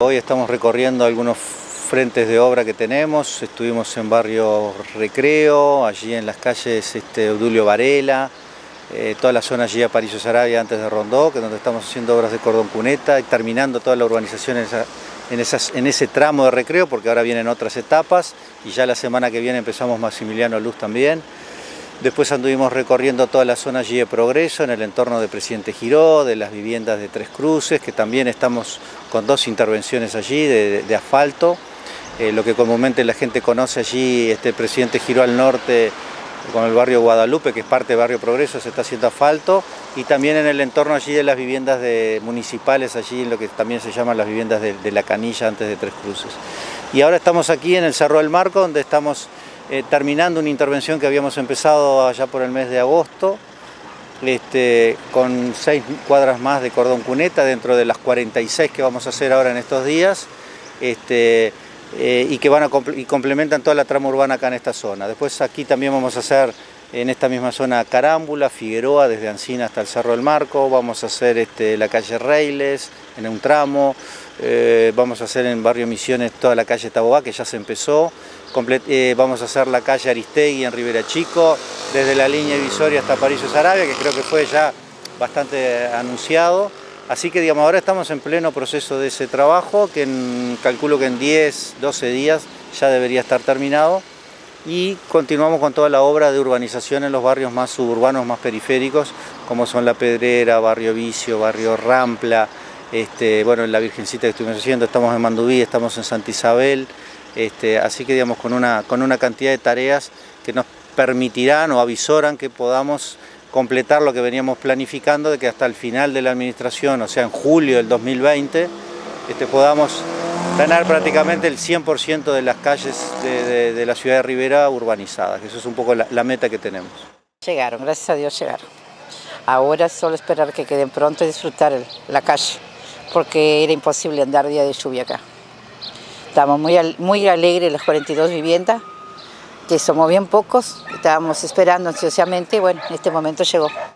Hoy estamos recorriendo algunos frentes de obra que tenemos. Estuvimos en barrio Recreo, allí en las calles Obdulio Varela, toda la zona allí a Aparicio Saravia antes de Rondó, que es donde estamos haciendo obras de cordón cuneta y terminando toda la urbanización en ese tramo de Recreo, porque ahora vienen otras etapas y ya la semana que viene empezamos Maximiliano Luz también. Después anduvimos recorriendo toda la zona allí de Progreso, en el entorno de Presidente Giró, de las viviendas de Tres Cruces, que también estamos con 2 intervenciones allí de asfalto. Lo que comúnmente la gente conoce allí, Presidente Giró al norte, con el barrio Guadalupe, que es parte del barrio Progreso, se está haciendo asfalto. Y también en el entorno allí de las viviendas municipales, allí en lo que también se llaman las viviendas de La Canilla antes de Tres Cruces. Y ahora estamos aquí en el Cerro del Marco, donde estamos terminando una intervención que habíamos empezado allá por el mes de agosto, con 6 cuadras más de cordón cuneta dentro de las 46 que vamos a hacer ahora en estos días, y que y complementan toda la trama urbana acá en esta zona. Después aquí también vamos a hacer en esta misma zona Carámbula, Figueroa, desde Ancina hasta el Cerro del Marco. Vamos a hacer la calle Reiles en un tramo. Vamos a hacer en barrio Misiones toda la calle Tabobá, que ya se empezó. Vamos a hacer la calle Aristegui en Rivera Chico, desde la línea divisoria hasta Aparicio Saravia, que creo que fue ya bastante anunciado. Así que digamos, ahora estamos en pleno proceso de ese trabajo, que calculo que en 10, 12 días ya debería estar terminado. Y continuamos con toda la obra de urbanización en los barrios más suburbanos, más periféricos, como son La Pedrera, Barrio Vicio, Barrio Rampla, bueno, en La Virgencita que estuvimos haciendo, estamos en Mandubí, estamos en Santa Isabel, así que digamos con una cantidad de tareas que nos permitirán o avisoran que podamos completar lo que veníamos planificando, de que hasta el final de la administración, o sea en julio del 2020, podamos tener prácticamente el 100% de las calles de la ciudad de Rivera urbanizadas, que eso es un poco la meta que tenemos. Llegaron, gracias a Dios llegaron. Ahora solo esperar que queden pronto y disfrutar la calle, porque era imposible andar día de lluvia acá. Estamos muy alegres las 42 viviendas, que somos bien pocos, estábamos esperando ansiosamente y bueno, en este momento llegó.